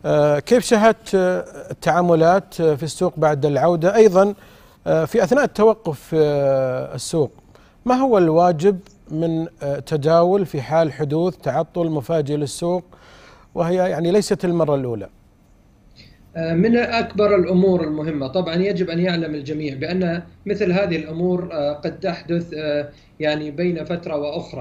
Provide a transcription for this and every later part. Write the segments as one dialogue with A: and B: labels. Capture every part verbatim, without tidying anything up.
A: كيف شاهدت التعاملات في السوق بعد العودة؟ أيضا في أثناء التوقف في السوق ما هو الواجب من تداول في حال حدوث تعطل مفاجئ للسوق، وهي يعني ليست المرة الأولى؟
B: من أكبر الأمور المهمة طبعا يجب أن يعلم الجميع بأن مثل هذه الأمور قد تحدث يعني بين فترة وأخرى،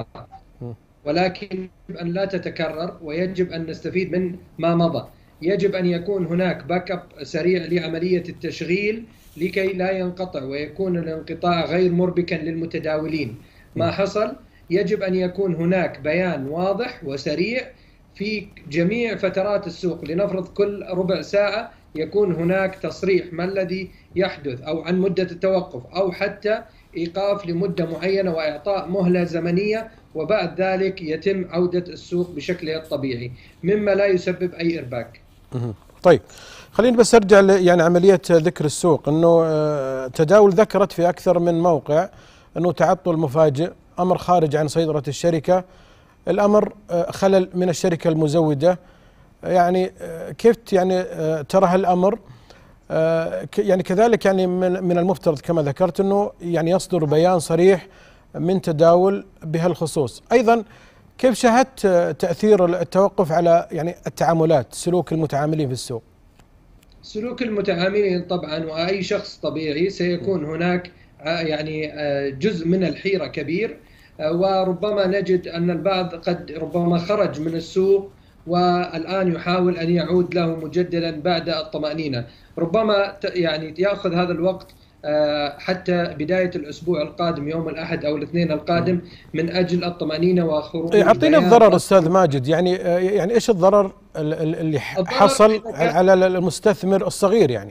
B: ولكن يجب أن لا تتكرر ويجب أن نستفيد من ما مضى. يجب أن يكون هناك باك اب سريع لعملية التشغيل لكي لا ينقطع ويكون الانقطاع غير مربكا للمتداولين. ما حصل يجب أن يكون هناك بيان واضح وسريع في جميع فترات السوق، لنفرض كل ربع ساعة يكون هناك تصريح ما الذي يحدث، أو عن مدة التوقف، أو حتى إيقاف لمدة معينة وإعطاء مهلة زمنية، وبعد ذلك يتم عودة السوق بشكله الطبيعي مما لا يسبب أي إرباك.
A: طيب خليني بس أرجع يعني عملية ذكر السوق، أنه تداول ذكرت في أكثر من موقع أنه تعطل مفاجئ، أمر خارج عن سيطرة الشركة، الأمر خلل من الشركة المزودة. يعني كيف يعني ترى هالأمر؟ يعني كذلك يعني من من المفترض كما ذكرت أنه يعني يصدر بيان صريح من تداول بهالخصوص. أيضا كيف شاهدت تأثير التوقف على يعني التعاملات، سلوك المتعاملين في السوق؟
B: سلوك المتعاملين طبعا وأي شخص طبيعي سيكون هناك يعني جزء من الحيرة كبير، وربما نجد أن البعض قد ربما خرج من السوق والآن يحاول أن يعود له مجددا بعد الطمأنينة. ربما يعني يأخذ هذا الوقت حتى بداية الأسبوع القادم يوم الأحد أو الاثنين القادم من أجل الطمأنينة وخروج.
A: أعطينا الضرر أستاذ ماجد، يعني يعني إيش الضرر اللي حصل على المستثمر الصغير؟ يعني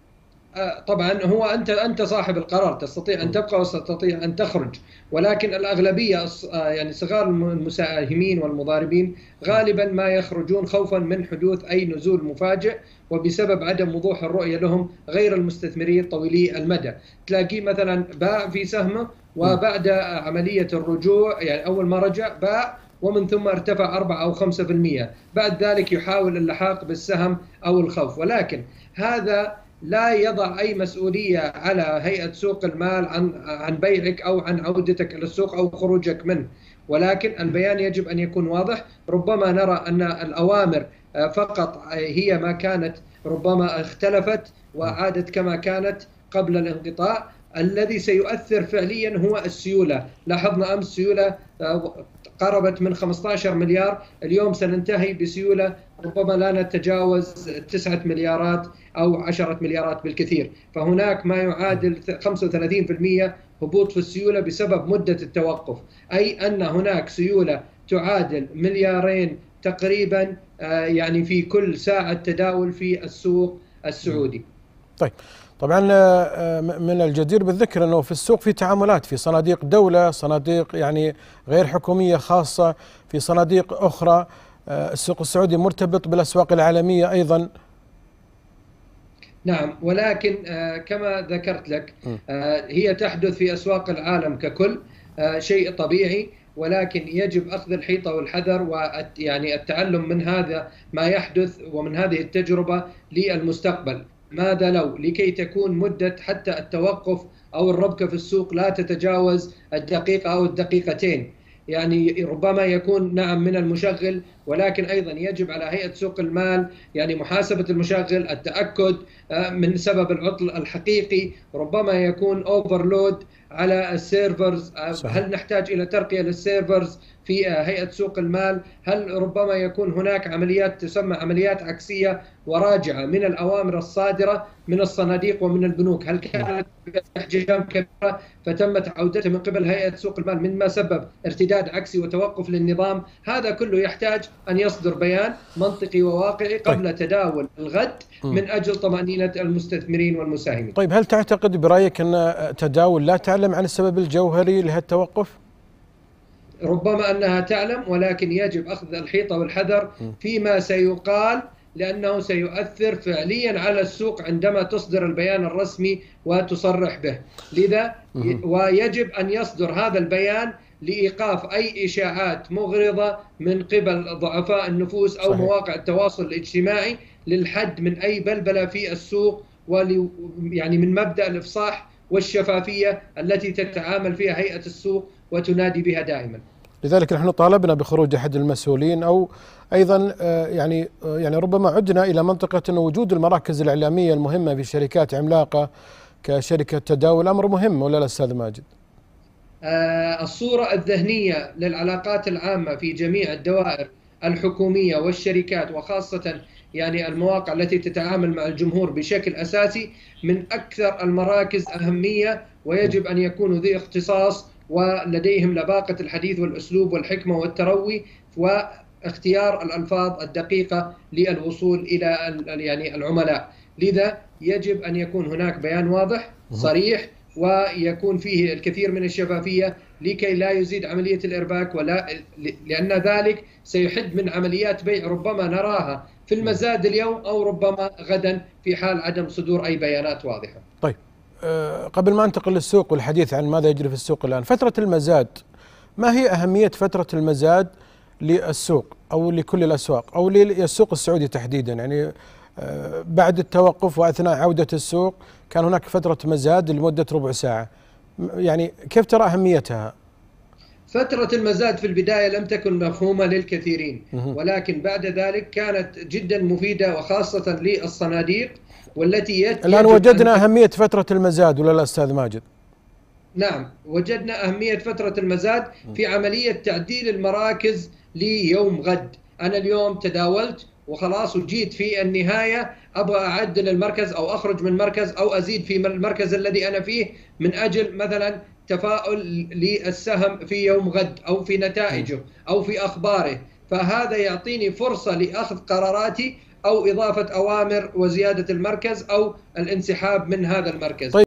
B: طبعا هو أنت أنت صاحب القرار، تستطيع أن تبقى وتستطيع أن تخرج، ولكن الأغلبية يعني صغار المساهمين والمضاربين غالبا ما يخرجون خوفا من حدوث أي نزول مفاجئ، وبسبب عدم وضوح الرؤية لهم، غير المستثمرين طويلي المدى. تلاقيه مثلا باع في سهمه وبعد عملية الرجوع يعني أول ما رجع باع ومن ثم ارتفع أربعة أو خمسة بالمئة، بعد ذلك يحاول اللحاق بالسهم أو الخوف. ولكن هذا لا يضع أي مسؤولية على هيئة سوق المال عن عن بيعك أو عن عودتك إلى السوق أو خروجك منه، ولكن البيان يجب أن يكون واضح. ربما نرى أن الأوامر فقط هي ما كانت، ربما اختلفت وعادت كما كانت قبل الانقطاع. الذي سيؤثر فعليا هو السيولة. لاحظنا أمس سيولة قربت من خمسة عشر مليار، اليوم سننتهي بسيولة ربما لا نتجاوز تسعة مليارات أو عشرة مليارات بالكثير، فهناك ما يعادل خمسة وثلاثين بالمئة هبوط في السيولة بسبب مدة التوقف، أي أن هناك سيولة تعادل مليارين تقريبا يعني في كل ساعة تداول في السوق السعودي.
A: طيب طبعا من الجدير بالذكر أنه في السوق في تعاملات في صناديق دولة، صناديق يعني غير حكومية خاصة، في صناديق أخرى. السوق السعودي مرتبط بالأسواق العالمية أيضا.
B: نعم، ولكن كما ذكرت لك هي تحدث في أسواق العالم ككل، شيء طبيعي، ولكن يجب أخذ الحيطة والحذر ويعني التعلم من هذا ما يحدث ومن هذه التجربة للمستقبل. ماذا لو لكي تكون مدة حتى التوقف أو الربكة في السوق لا تتجاوز الدقيقة أو الدقيقتين، يعني ربما يكون نعم من المشغل، ولكن أيضا يجب على هيئة سوق المال يعني محاسبة المشغل، التأكد من سبب العطل الحقيقي. ربما يكون اوفرلود على السيرفرز، هل نحتاج إلى ترقية للسيرفرز في هيئة سوق المال؟ هل ربما يكون هناك عمليات تسمى عمليات عكسية وراجعة من الأوامر الصادرة من الصناديق ومن البنوك؟ هل كانت بأحجام كبيرة فتمت عودتها من قبل هيئة سوق المال مما سبب ارتداد عكسي وتوقف للنظام؟ هذا كله يحتاج أن يصدر بيان منطقي وواقعي قبل طيب. تداول الغد من أجل طمأنينة المستثمرين والمساهمين.
A: طيب هل تعتقد برأيك أن تداول لا تعلم عن السبب الجوهري لهالتوقف؟
B: ربما أنها تعلم، ولكن يجب أخذ الحيطة والحذر فيما سيقال، لأنه سيؤثر فعليا على السوق عندما تصدر البيان الرسمي وتصرح به. لذا ويجب أن يصدر هذا البيان لإيقاف أي إشاعات مغرضة من قبل ضعفاء النفوس أو صحيح. مواقع التواصل الاجتماعي، للحد من أي بلبلة في السوق، ول يعني من مبدأ الإفصاح والشفافية التي تتعامل فيها هيئة السوق وتنادي بها دائما.
A: لذلك نحن طالبنا بخروج أحد المسؤولين، أو أيضا يعني يعني ربما عدنا إلى منطقة أن وجود المراكز الإعلامية المهمة في شركات عملاقة كشركة تداول أمر مهم، ولا لا أستاذ ماجد؟
B: الصورة الذهنية للعلاقات العامة في جميع الدوائر الحكومية والشركات، وخاصة يعني المواقع التي تتعامل مع الجمهور بشكل أساسي، من أكثر المراكز أهمية، ويجب أن يكونوا ذي اختصاص ولديهم لباقة الحديث والأسلوب والحكمة والتروي واختيار الألفاظ الدقيقة للوصول إلى يعني العملاء. لذا يجب أن يكون هناك بيان واضح صريح، ويكون فيه الكثير من الشفافية لكي لا يزيد عملية الإرباك، ولا لأن ذلك سيحد من عمليات بيع ربما نراها في المزاد اليوم أو ربما غدا في حال عدم صدور أي بيانات واضحة.
A: طيب، قبل ما انتقل للسوق والحديث عن ماذا يجري في السوق الآن، فترة المزاد، ما هي أهمية فترة المزاد للسوق أو لكل الأسواق أو للسوق السعودي تحديدا؟ يعني بعد التوقف وأثناء عودة السوق كان هناك فترة مزاد لمدة ربع ساعة، يعني كيف ترى أهميتها؟
B: فترة المزاد في البداية لم تكن مفهومة للكثيرين، ولكن بعد ذلك كانت جدا مفيدة، وخاصة للصناديق والتي
A: الآن وجدنا أهمية فترة المزاد، ولا لا أستاذ ماجد؟
B: نعم، وجدنا أهمية فترة المزاد في عملية تعديل المراكز ليوم غد. أنا اليوم تداولت وخلاص وجيت في النهاية أبغى أعدل المركز أو أخرج من مركز أو أزيد في المركز الذي أنا فيه من أجل مثلا تفاؤل للسهم في يوم غد أو في نتائجه أو في أخباره، فهذا يعطيني فرصة لأخذ قراراتي أو إضافة أوامر وزيادة المركز أو الانسحاب من هذا المركز.